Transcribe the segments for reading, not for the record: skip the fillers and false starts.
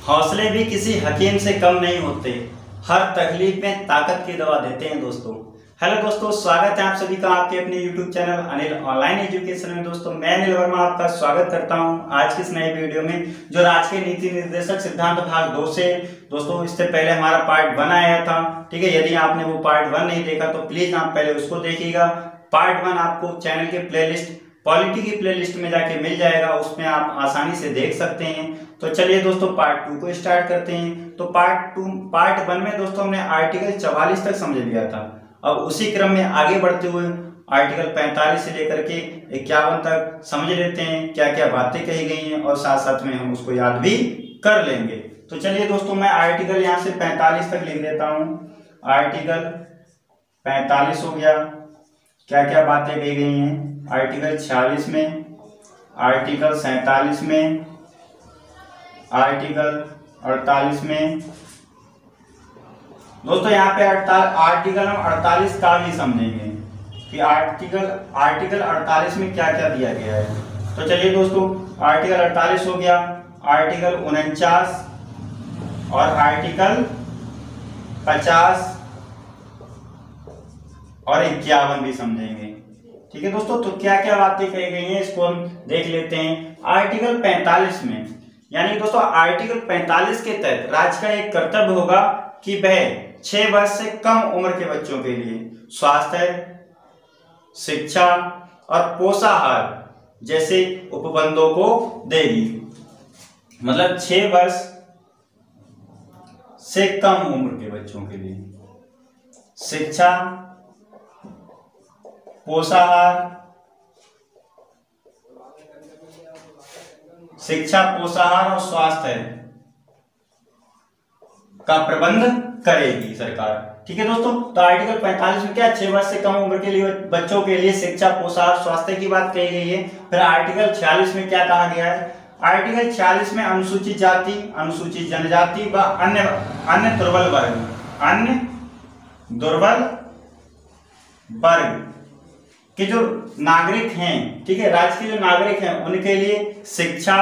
हौसले भी किसी हकीम से कम नहीं होते, हर तकलीफ में ताकत की दवा देते हैं दोस्तों। हेलो दोस्तों, स्वागत है आप सभी का आपके अपने YouTube channel Anil online education में। दोस्तों मैं अनिल वर्मा आपका स्वागत करता हूं आज की इस नई वीडियो में, जो राजकीय नीति निर्देशक सिद्धांत भाग 2 से। दोस्तों इससे पहले हमारा पार्ट 1 आया था, ठीक है। यदि आपने वो पार्ट 1 नहीं देखा तो प्लीज आप पहले उसको देखिएगा। पार्ट 1 आपको चैनल के प्लेलिस्ट पॉलिटी की प्लेलिस्ट में जाके मिल जाएगा, उसमें आप आसानी से देख सकते हैं। तो चलिए दोस्तों पार्ट 2 को स्टार्ट करते हैं। तो पार्ट 1 में दोस्तों हमने आर्टिकल 44 तक समझ लिया था। अब उसी क्रम में आगे बढ़ते हुए आर्टिकल 45 से लेकर के 51 तक समझ लेते हैं क्या क्या बातें कही गई हैं, और साथ साथ में हम उसको याद भी कर लेंगे। तो चलिए दोस्तों मैं आर्टिकल यहाँ से 45 तक लिख देता हूँ। आर्टिकल 45 हो गया, क्या क्या बातें कही गई हैं आर्टिकल 46 में, आर्टिकल 47 में, आर्टिकल 48 में। दोस्तों यहाँ पे आर्टिकल हम 48 का भी समझेंगे कि आर्टिकल 48 में क्या क्या दिया गया है। तो चलिए दोस्तों आर्टिकल 48 हो गया, आर्टिकल 49 और आर्टिकल 50 और 51 भी समझेंगे, ठीक है दोस्तों। तो क्या क्या बातें कही गई हैं इसको हम देख लेते हैं। आर्टिकल 45 में, यानी दोस्तों आर्टिकल 45 के तहत राज्य का एक कर्तव्य होगा कि वह 6 वर्ष से कम उम्र के बच्चों के लिए स्वास्थ्य, शिक्षा और पोषाहार जैसे उपबंधों को देगी। मतलब 6 वर्ष से कम उम्र के बच्चों के लिए शिक्षा, पोषाहार, और स्वास्थ्य का प्रबंध करेगी सरकार, ठीक है दोस्तों। तो आर्टिकल 45 में क्या 6 वर्ष से कम उम्र के लिए बच्चों के लिए शिक्षा, पोषाहार, स्वास्थ्य की बात कही गई है। फिर आर्टिकल 46 में क्या कहा गया है? आर्टिकल 46 में अनुसूचित जाति, अनुसूचित जनजाति व अन्य दुर्बल वर्ग के जो नागरिक हैं, ठीक है, राज्य के जो नागरिक हैं उनके लिए शिक्षा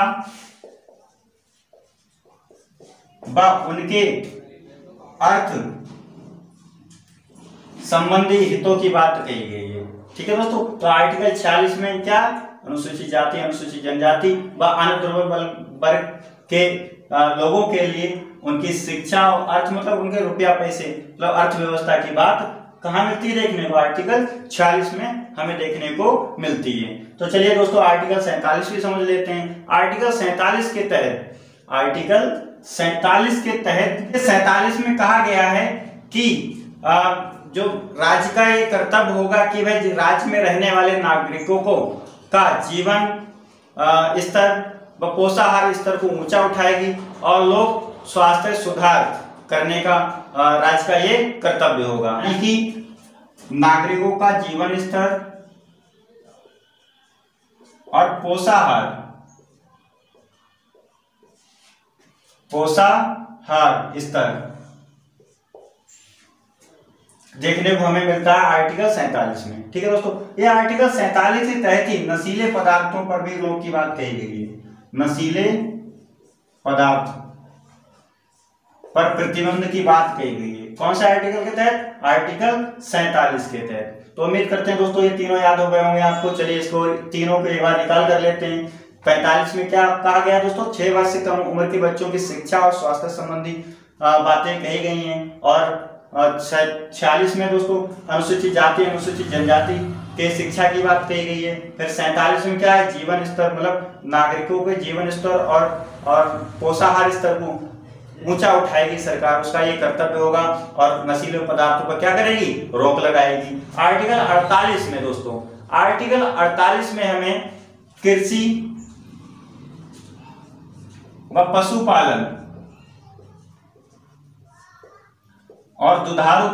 व उनके अर्थ संबंधी हितों की बात कही गई है, ठीक है दोस्तों। तो आर्टिकल 46 में क्या अनुसूचित जाति, अनुसूचित जनजाति व अन्य दुर्बल वर्ग के लोगों के लिए उनकी शिक्षा और अर्थ मतलब उनके रुपया पैसे मतलब अर्थव्यवस्था की बात कहाँ मिलती है देखने को? आर्टिकल 46 में हमें देखने को मिलती है। तो चलिए दोस्तों आर्टिकल 47 भी समझ लेते हैं। आर्टिकल 47 के तहत 47 में कहा गया है कि जो राज्य का ये कर्तव्य होगा कि वह राज्य में रहने वाले नागरिकों को का जीवन स्तर व पोषाहार स्तर को ऊंचा उठाएगी और लोग स्वास्थ्य सुधार करने का राज्य का ये कर्तव्य होगा। यानी कि नागरिकों का जीवन स्तर और पोषाहार स्तर देखने को हमें मिलता है आर्टिकल 47 में, ठीक है दोस्तों। ये आर्टिकल 47 के तहत ही नशीले पदार्थों पर भी रोक की बात कही गई है। नशीले पदार्थ पर प्रतिबंध की बात कही गई है। कौन सा आर्टिकल के तहत? आर्टिकल 47 के तहत। तो उम्मीद करते हैं दोस्तों ये तीनों याद हो गए होंगे आपको। चलिए इसको तीनों को एक बार निकाल कर लेते हैं। 45 में क्या कहा गया दोस्तों? 6 वर्ष से कम उम्र के बच्चों की शिक्षा और स्वास्थ्य संबंधी बातें कही गई हैं। और 46 में दोस्तों अनुसूचित जाति, अनुसूचित जनजाति के शिक्षा की बात कही गई है। फिर 47 में क्या है? जीवन स्तर मतलब नागरिकों के जीवन स्तर और पोषाहार स्तर को ऊंचा उठाएगी सरकार, उसका ये कर्तव्य होगा। और नशीले पदार्थों पर क्या करेगी? रोक लगाएगी। आर्टिकल 48 में दोस्तों, आर्टिकल 48 में हमें कृषि व पशुपालन और दुधारू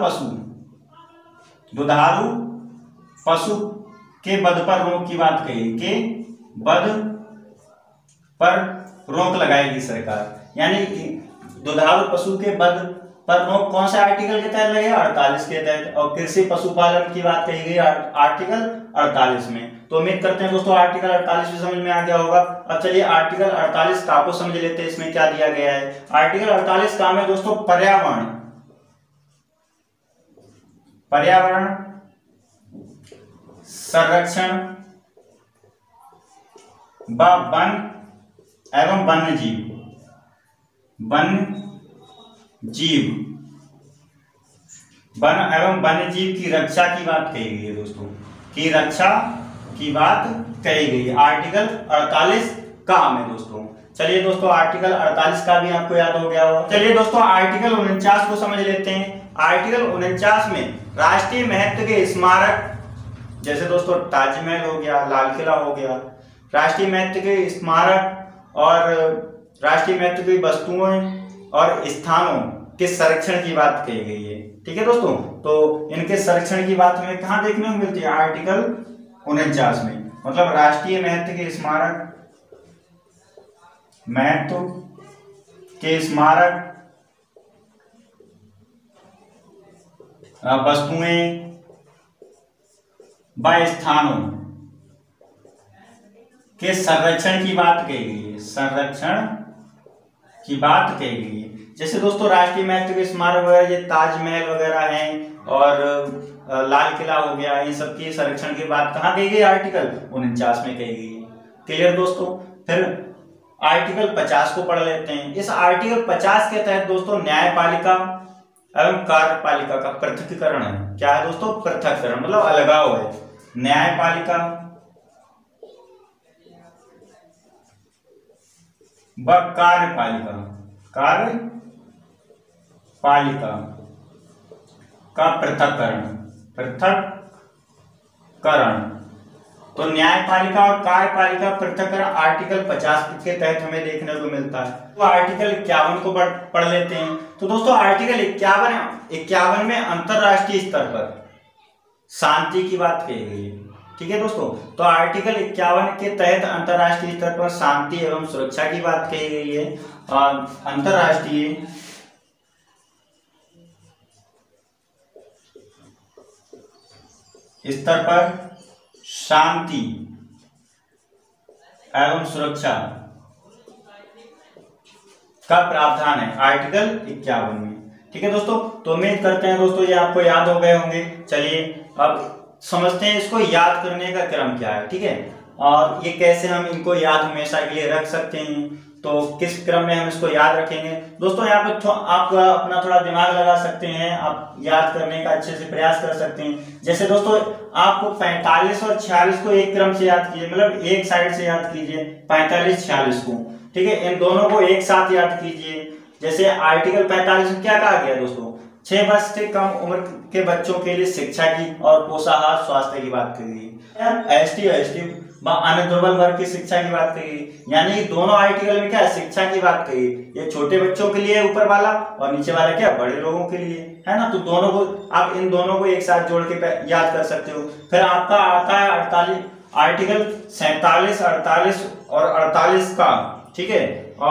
पशु के वध पर रोक की बात कही कि वध पर रोक लगाएगी सरकार। यानी दुधारू पशु के वध पर रोक कौन सा आर्टिकल के तहत लगेगा? 48 के तहत। और कृषि पशुपालन की बात कही गई आर्टिकल 48 में। तो उम्मीद करते हैं दोस्तों आर्टिकल 48 भी समझ में आ गया होगा। अब चलिए आर्टिकल 48 का को समझ लेते हैं, इसमें क्या दिया गया है। आर्टिकल 48 का है दोस्तों पर्यावरण, पर्यावरण संरक्षण व वन एवं वन्य जीव, वन एवं वन्य जीव की रक्षा की बात कही गई है दोस्तों, की रक्षा की बात कही गई है आर्टिकल 48 का में दोस्तों। चलिए दोस्तों आर्टिकल 48 का भी आपको याद हो गया हो। चलिए दोस्तों आर्टिकल 49 को समझ लेते हैं। आर्टिकल 49 में राष्ट्रीय महत्व के स्मारक, जैसे दोस्तों ताजमहल हो गया, लाल किला हो गया, राष्ट्रीय महत्व के स्मारक और राष्ट्रीय महत्व की वस्तुओं और स्थानों के संरक्षण की बात कही गई है। ठीक है दोस्तों, तो इनके संरक्षण की बात हमें कहां देखने को मिलती है, आर्टिकल 49 में। मतलब राष्ट्रीय महत्व के स्मारक, महत्व के स्मारक, वस्तुएं व स्थानों के संरक्षण की बात कही गई है, संरक्षण की बात कही गई है। जैसे दोस्तों राष्ट्रीय महत्व के स्मारक वगैरह ये ताजमहल वगैरह हैं और लाल किला हो गया, इन सब की संरक्षण की बात कहाँ कही गई, आर्टिकल 49 में कही गई है। क्लियर दोस्तों। फिर आर्टिकल 50 को पढ़ लेते हैं। इस आर्टिकल 50 के तहत दोस्तों न्यायपालिका एवं कार्यपालिका का पृथक्करण है। क्या है दोस्तों, पृथक्करण मतलब अलगाव है। न्यायपालिका व कार्यपालिका, कार्यपालिका का पृथक्करण, पृथक्करण। तो न्यायपालिका और कार्यपालिका पृथक्करण आर्टिकल 50 के तहत हमें देखने को मिलता है। तो आर्टिकल 51 को पढ़ लेते हैं। तो दोस्तों आर्टिकल 51 में अंतरराष्ट्रीय स्तर पर शांति की बात कही गई है। ठीक है दोस्तों, तो आर्टिकल 51 के तहत अंतरराष्ट्रीय स्तर पर शांति एवं सुरक्षा की बात कही गई है। अंतरराष्ट्रीय स्तर पर शांति एवं सुरक्षा का प्रावधान है आर्टिकल 51 में। ठीक है दोस्तों, तो उम्मीद करते हैं दोस्तों ये आपको याद हो गए होंगे। चलिए अब समझते हैं इसको याद करने का क्रम क्या है। ठीक है, और ये कैसे हम इनको याद हमेशा के लिए रख सकते हैं, तो किस क्रम में हम इसको याद रखेंगे दोस्तों। यहाँ पे आप अपना थोड़ा दिमाग लगा सकते हैं, आप याद करने का अच्छे से प्रयास कर सकते हैं। जैसे दोस्तों आपको 45 और 46 को एक क्रम से याद कीजिए, मतलब एक साइड से याद कीजिए 45-46 को। ठीक है, इन दोनों को एक साथ याद कीजिए। जैसे आर्टिकल 45 में क्या कहा गया दोस्तों, 6 वर्ष से कम उम्र के बच्चों के लिए शिक्षा की और पोषाहार स्वास्थ्य की बात करी गई। एसटी अन्य दुर्बल वर्ग की शिक्षा की बात कही, यानी दोनों आर्टिकल में क्या है, शिक्षा की बात कही। ये छोटे बच्चों के लिए ऊपर वाला और नीचे वाला क्या, बड़े लोगों के लिए, है ना। तो दोनों को आप इन दोनों को एक साथ जोड़ के याद कर सकते हो। फिर आपका आता है 48 आर्टिकल 47, 48 और 48 का। ठीक है,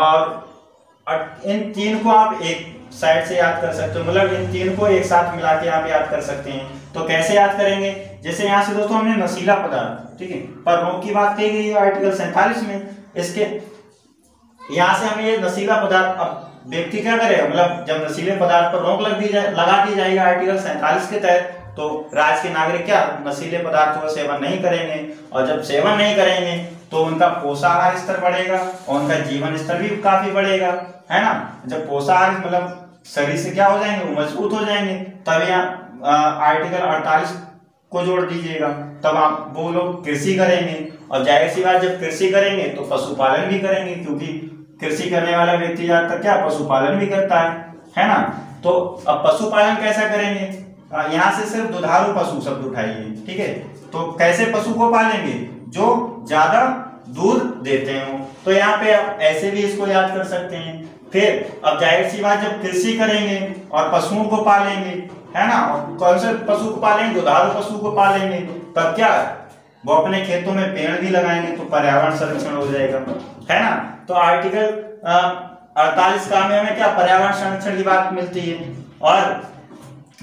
और इन तीन को आप एक साइड से याद कर सकते हो, मतलब इन तीन को एक साथ मिला के आप याद कर सकते हैं। तो कैसे याद करेंगे, जैसे यहाँ से दोस्तों हमने नशीला पदार्थ, ठीक है, पर रोक की बात कही गई है आर्टिकल 47 में। इसके यहाँ से हमें ये नशीला पदार्थ, अब व्यक्ति क्या करेगा, मतलब जब नशीले पदार्थ पर रोक लगा दी जाएगी आर्टिकल 47 के तहत, तो राज्य के नागरिक क्या नशीले पदार्थों का सेवन नहीं करेंगे, और जब सेवन नहीं करेंगे तो उनका पोषाहार स्तर बढ़ेगा और उनका जीवन स्तर भी काफी बढ़ेगा, है ना। जब पोषाहार मतलब शरीर से क्या हो जाएंगे, वो मजबूत हो जाएंगे। तब यहाँ आर्टिकल 48 को जोड़ दीजिएगा, तब आप वो लोग कृषि करेंगे, और जाहिर सी बात जब कृषि करेंगे तो पशुपालन भी करेंगे, क्योंकि कृषि करने वाला व्यक्ति ज्यादातर क्या पशुपालन भी करता है ना। तो अब पशुपालन कैसा करेंगे, यहाँ से सिर्फ दुधारू पशु शब्द उठाइए। ठीक है, तो कैसे पशु को पालेंगे, जो ज्यादा दूध देते हो, तो यहाँ पे आप ऐसे भी इसको याद कर सकते हैं। फिर अब जाहिर सी बात जब कृषि करेंगे और पशुओं को पालेंगे, है ना, और कौन से पशु को पालेंगे, दुधारू पशु को पालेंगे, तब क्या वो अपने खेतों में पेड़ भी लगाएंगे, तो पर्यावरण संरक्षण हो जाएगा, है ना। तो आर्टिकल 48 का में हमें क्या पर्यावरण संरक्षण की बात मिलती है। और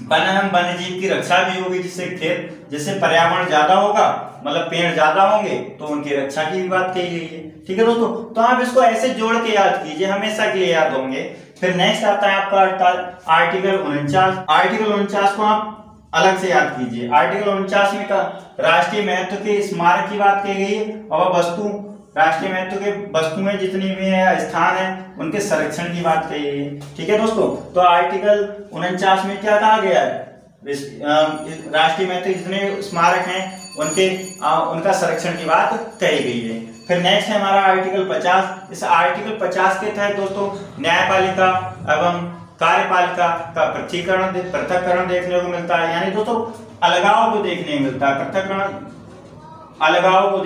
वन एवं वन्य जीव की रक्षा भी होगी, जिससे पर्यावरण ज्यादा होगा, मतलब पेड़ ज्यादा होंगे तो उनकी रक्षा की भी बात कही गई है। ठीक है दोस्तों, तो आप इसको ऐसे जोड़ के याद कीजिए, हमेशा के लिए याद होंगे। फिर नेक्स्ट आता है आपका आर्टिकल 49। आर्टिकल 49 को आप अलग से याद कीजिए। आर्टिकल 49 में राष्ट्रीय महत्व के स्मारक की बात की गई है और वस्तु, राष्ट्रीय महत्व के वस्तुएं जितनी भी है, स्थान है, उनके संरक्षण की बात कही गई है। ठीक है दोस्तों, तो आर्टिकल 49 में क्या कहा गया है, राष्ट्रीय महत्व के जितने स्मारक हैं उनका संरक्षण की बात कही गई है। फिर नेक्स्ट है हमारा आर्टिकल 50। इस आर्टिकल 50 के तहत दोस्तों न्यायपालिका एवं कार्यपालिका का पृथक्करण देखने को मिलता है, यानी दोस्तों अलगाव को देखने को मिलता है। पृथक्करण अलगाव को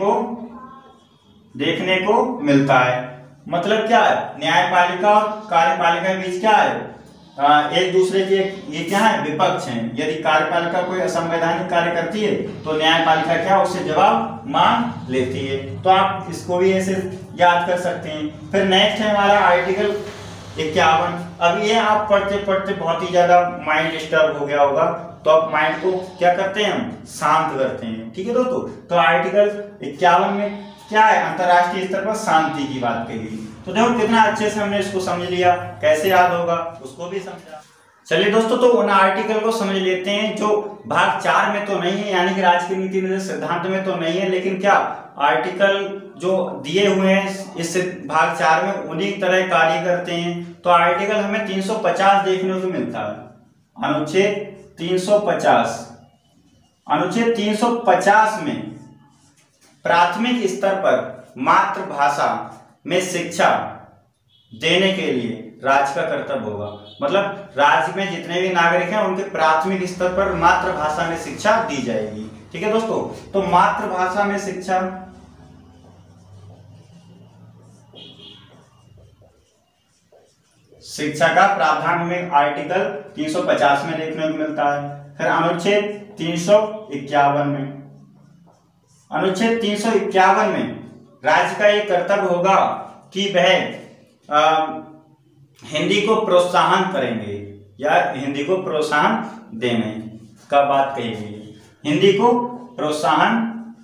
देखने को मिलता है। मतलब क्या है, न्यायपालिका और कार्यपालिका के बीच क्या है, एक दूसरे के ये क्या है, विपक्ष हैं। यदि कार्यपालिका कोई असंवैधानिक कार्य करती है तो न्यायपालिका क्या उससे जवाब मांग लेती है। तो आप इसको भी ऐसे याद कर सकते हैं। फिर नेक्स्ट है हमारा आर्टिकल 51। अब ये आप पढ़ते पढ़ते बहुत ही ज्यादा माइंड डिस्टर्ब हो गया होगा, तो आप माइंड को क्या करते हैं, हम शांत करते हैं। ठीक है दोस्तों, तो आर्टिकल 51 में क्या है, अंतरराष्ट्रीय स्तर पर शांति की बात कही। तो देखो कितना अच्छे से हमने इसको समझ लिया, कैसे याद होगा उसको भी समझा। चलिए दोस्तों, तो उन आर्टिकल को समझ लेते हैं जो भाग 4 में तो नहीं है, यानी कि राजकीय नीति निर्देश सिद्धांत में तो नहीं है, लेकिन क्या आर्टिकल जो दिए हुए हैं इस भाग 4 में उन्हीं तरह कार्य करते हैं। तो आर्टिकल हमें 350 देखने को मिलता है, अनुच्छेद 350। अनुच्छेद 350 में प्राथमिक स्तर पर मातृभाषा में शिक्षा देने के लिए राज्य का कर्तव्य होगा। मतलब राज्य में जितने भी नागरिक हैं उनके प्राथमिक स्तर पर मातृभाषा में शिक्षा दी जाएगी। ठीक है दोस्तों, तो मातृभाषा में शिक्षा का प्रावधान हमें आर्टिकल 350 में देखने को मिलता है। फिर अनुच्छेद 351 में, अनुच्छेद 351 में राज्य का एक कर्तव्य होगा कि वह हिंदी को प्रोत्साहन करेंगे या हिंदी को प्रोत्साहन देने का बात कही गई है। हिंदी को प्रोत्साहन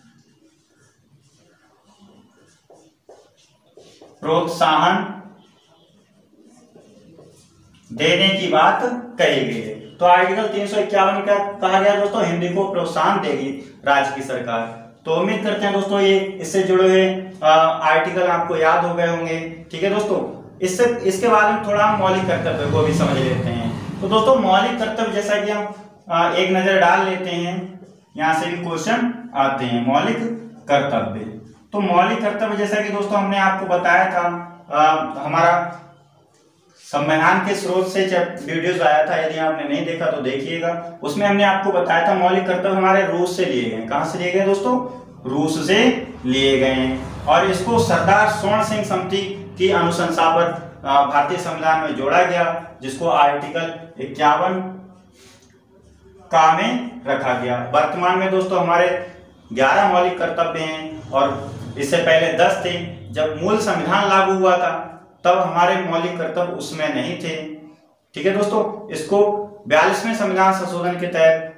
देने की बात कही गई है। तो आर्टिकल 351 क्या कहा गया दोस्तों, हिंदी को प्रोत्साहन देगी राज्य की सरकार। तो उम्मीद करते हैं दोस्तों ये इससे जुड़े हुए आर्टिकल आपको याद हो गए होंगे। ठीक है दोस्तों, इसके बाद में थोड़ा हम मौलिक कर्तव्य को भी समझ लेते हैं। तो दोस्तों मौलिक कर्तव्य जैसा कि हम एक नजर डाल लेते हैं, यहाँ से भी क्वेश्चन आते हैं। मौलिक कर्तव्य, तो मौलिक कर्तव्य जैसा कि दोस्तों हमने आपको बताया था, हमारा संविधान के स्रोत से जब वीडियोस आया था, यदि आपने नहीं देखा तो देखिएगा। उसमें हमने आपको बताया था मौलिक कर्तव्य हमारे रूस से लिए गए। कहां से लिए गए दोस्तों, रूस से लिए गए हैं। और इसको सरदार स्वर्ण सिंह समिति की अनुशंसा पर भारतीय संविधान में जोड़ा गया, जिसको आर्टिकल 51 का में रखा गया। वर्तमान में दोस्तों हमारे 11 मौलिक कर्तव्य हैं और इससे पहले 10 थे। जब मूल संविधान लागू हुआ था तब हमारे मौलिक कर्तव्य उसमें नहीं थे। ठीक है दोस्तों, इसको 42वें संविधान संशोधन के तहत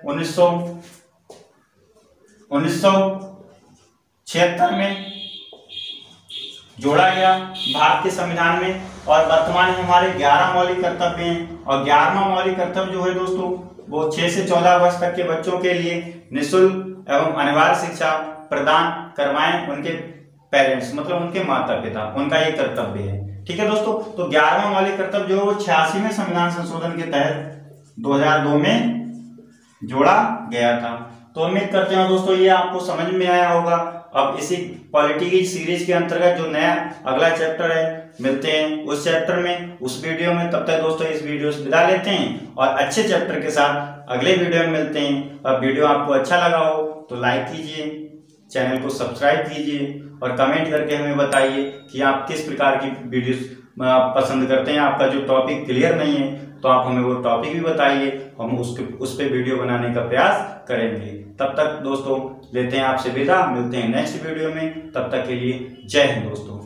1976 में जोड़ा गया भारत के संविधान में। और वर्तमान में हमारे 11 मौलिक कर्तव्य हैं। और 11वां मौलिक कर्तव्य जो है दोस्तों वो 6 से 14 वर्ष तक के बच्चों के लिए निःशुल्क एवं अनिवार्य शिक्षा प्रदान करवाएं उनके पेरेंट्स, मतलब उनके माता पिता, उनका ये कर्तव्य है। ठीक है दोस्तों, तो 11वां मौलिक कर्तव्य जो 86वें संविधान संशोधन के तहत 2002 में जोड़ा गया था। तो उम्मीद करते हैं दोस्तों ये आपको समझ में आया होगा। अब इसी पॉलिटी की सीरीज के अंतर्गत जो नया अगला चैप्टर है, मिलते हैं उस चैप्टर में, उस वीडियो में। तब तक दोस्तों इस वीडियो से विदा लेते हैं और अच्छे चैप्टर के साथ अगले वीडियो में मिलते हैं। अब वीडियो आपको अच्छा लगा हो तो लाइक कीजिए, चैनल को सब्सक्राइब कीजिए और कमेंट करके हमें बताइए कि आप किस प्रकार की वीडियोस पसंद करते हैं। आपका जो टॉपिक क्लियर नहीं है तो आप हमें वो टॉपिक भी बताइए, हम उस पे वीडियो बनाने का प्रयास करेंगे। तब तक दोस्तों लेते हैं आपसे विदा, मिलते हैं नेक्स्ट वीडियो में। तब तक के लिए जय हिंद दोस्तों।